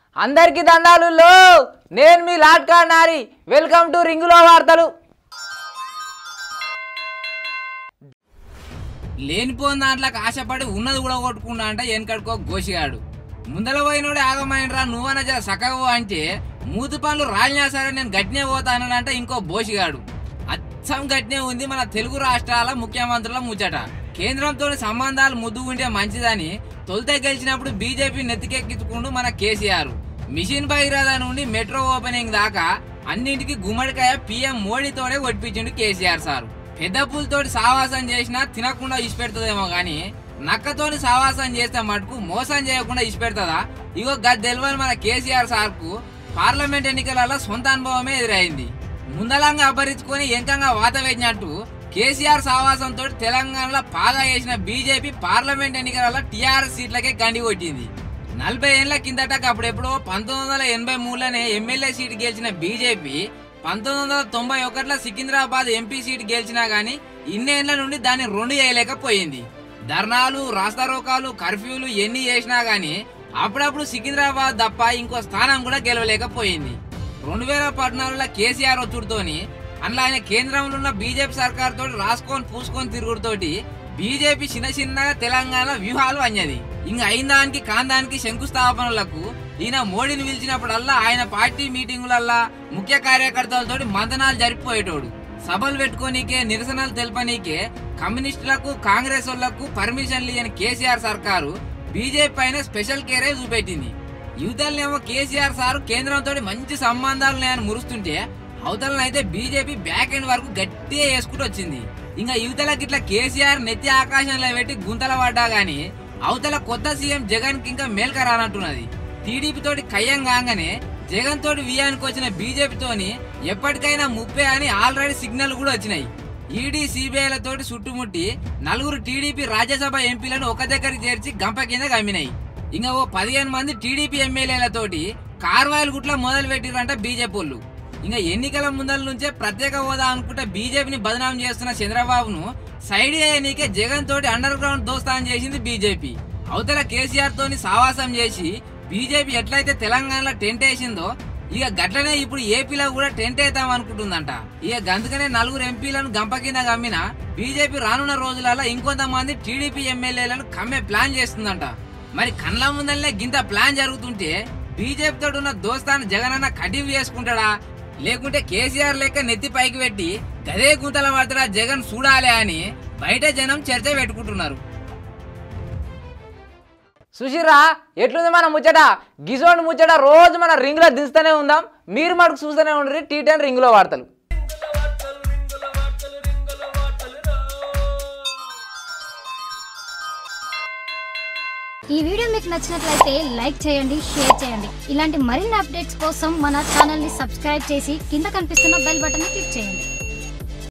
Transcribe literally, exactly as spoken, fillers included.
అందరికీ దండాలు లో నేను మీ లాట్కా నారి వెల్కమ్ టు రింగులో వార్తలు. లేనిపోయిన దాంట్లోకి ఆశపడి ఉన్నది కూడా కొట్టుకున్నా అంటే వెనకడుకో గోసిగాడు. ముందల పోయినోడే ఆగమైనరా నువ్వన జర సక్కగో అంటే మూతి పనులు రాలినా సరే నేను గట్టినే పోతానంటే ఇంకో బోసిగాడు. అచ్చం గట్టినే ఉంది మన తెలుగు రాష్ట్రాల ముఖ్యమంత్రుల ముచ్చట. కేంద్రంతో సంబంధాలు ముద్దుకుంటే మంచిదని తొలితే గెలిచినప్పుడు బీజేపీ నెత్తికెక్కించుకుంటూ మన కేసీఆర్ మిషన్ భగీరథ నుండి మెట్రో ఓపెనింగ్ దాకా అన్నింటికి గుమ్మడికాయ పీఎం మోడీతోనే ఒడిపించిండు కేసీఆర్ సార్. పెద్ద పులితోటి సావాసం చేసినా తినకుండా ఇచ్చిపెడుతుందేమో గాని నక్కతోని సావాసం చేస్తే మటుకు మోసం చేయకుండా ఇచ్చిపెడుతుందా? ఇగో గది తెలియని మన కేసీఆర్ సార్ కు పార్లమెంట్ ఎన్నికలలో సొంత అనుభవమే ఎదురైంది. ముందలంగా అపరించుకొని ఎంకంగా వాత వేసినట్టు కేసీఆర్ సావాసంతో తెలంగాణలో పాగా చేసిన బీజేపీ పార్లమెంట్ ఎన్నికలలో టీఆర్ఎస్ సీట్లకే గండి కొట్టింది. నలభై ఏళ్ల కిందటకు అప్పుడెప్పుడో పంతొమ్మిది వందల ఎనభై మూడులోనే ఎమ్మెల్యే సీటు గెలిచిన బీజేపీ పంతొమ్మిది వందల తొంభై ఒకటిలో సికింద్రాబాద్ ఎంపీ సీటు గెలిచినా గానీ ఇన్నేళ్ల నుండి దాన్ని రెండు చేయలేకపోయింది. ధర్నాలు, రాస్తారోకాలు, కర్ఫ్యూలు ఎన్ని చేసినా గానీ అప్పుడప్పుడు సికింద్రాబాద్ తప్ప ఇంకో స్థానం కూడా గెలవలేకపోయింది. రెండు వేల పద్నాలుగులో కేసీఆర్ వచ్చుడుతోని అందులో ఆయన కేంద్రంలో ఉన్న బీజేపీ సర్కార్ తోటి రాసుకొని పూసుకొని తిరుగుడుతోటి బీజేపీ చిన్న చిన్నగా తెలంగాణ వ్యూహాలు అన్నది. ఇంక అయిన దానికి కాందానికి శంకుస్థాపనలకు ఈయన మోడీని పిలిచినప్పుడల్లా ఆయన పార్టీ మీటింగులల్లా ముఖ్య కార్యకర్తలతో మంతనాలు జరిపిపోయేటోడు. సభలు పెట్టుకోనీకే, నిరసనలు తెలపనీకే కమ్యూనిస్టులకు, కాంగ్రెస్ వాళ్లకు పర్మిషన్లు ఇయ్యని కేసీఆర్ సర్కారు బీజేపీ పైన స్పెషల్ కేరే చూపెట్టింది. యువతలనేమో కేసీఆర్ సారు కేంద్రంతో మంచి సంబంధాలు ఉన్నాయని మురుస్తుంటే అవతలనైతే బీజేపీ బ్యాక్ ఎండ్ వరకు గట్టిగా వేసుకుంటూ వచ్చింది. ఇంకా యువతలకు ఇట్లా కేసీఆర్ నెత్తి ఆకాశంలో పెట్టి గుంతల పడ్డా గానీ అవతల కొత్త సీఎం జగన్ కి ఇంకా మేల్క రానట్టున్నది. టీడీపీ తోటి కయ్యం కాగానే జగన్ తోటి వియానికి వచ్చిన బీజేపీ తోని ఎప్పటికైనా ముప్పే అని ఆల్రెడీ సిగ్నల్ కూడా వచ్చినాయి. ఈడీ, సిబిఐల తోటి చుట్టుముట్టి నలుగురు టీడీపీ రాజ్యసభ ఎంపీలను ఒక దగ్గరికి చేర్చి గంప కింద గమ్మినాయి. ఇంకా ఓ పదిహేను మంది టీడీపీ ఎమ్మెల్యేలతోటి కార్వాయిల్ గుట్ల మొదలు పెట్టిరంట బీజేపీ వాళ్ళు. ఇంకా ఎన్నికల ముందల నుంచే ప్రత్యేక హోదా అనుకుంటే బీజేపీని బదనాం చేస్తున్న చంద్రబాబును సైడ్ అయ్యనీకే జగన్ తోటి అండర్ గ్రౌండ్ దోస్తానం చేసింది బీజేపీ. అవతల కేసీఆర్ తోని సావాసం చేసి బీజేపీ ఎట్లయితే తెలంగాణలో టెంట్ వేసిందో ఇక గట్లనే ఇప్పుడు ఏపీలో కూడా టెంట్ వేద్దాం అనుకుంటుందంట. ఇక గందుకనే నలుగురు ఎంపీలను గంప కింద గమ్మిన బీజేపీ రానున్న రోజులలో ఇంకొంతమంది టీడీపీ ఎమ్మెల్యేలను కమ్మే ప్లాన్ చేస్తుందంట. మరి కళ్ళ ముందలనే గింత ప్లాన్ జరుగుతుంటే బీజేపీ తోటి ఉన్న దోస్తాను జగన్ అన్న కటివ్ చేసుకుంటాడా, లేకుంటే కేసీఆర్ లెక్క నెత్తి పైకి పెట్టి గదే గుంతల పడతాడా జగన్ చూడాలి అని బయట జనం చర్చ పెట్టుకుంటున్నారు. సుశీరా ఎట్లుంది మన ముచ్చట? గిజోండి ముచ్చట రోజు మన రింగ్ లో దిస్తూనే ఉందాం. మీరు మటుకు చూస్తూనే ఉండరు టీ టెన్ రింగ్ లో వార్తలు. ఈ వీడియో మీకు నచ్చినట్లయితే లైక్ చేయండి, షేర్ చేయండి. ఇలాంటి మరిన్ని అప్డేట్స్ కోసం మన ఛానల్ ని సబ్స్క్రైబ్ చేసి కింద కనిపిస్తున్న బెల్ బటన్ ని క్లిక్ చేయండి.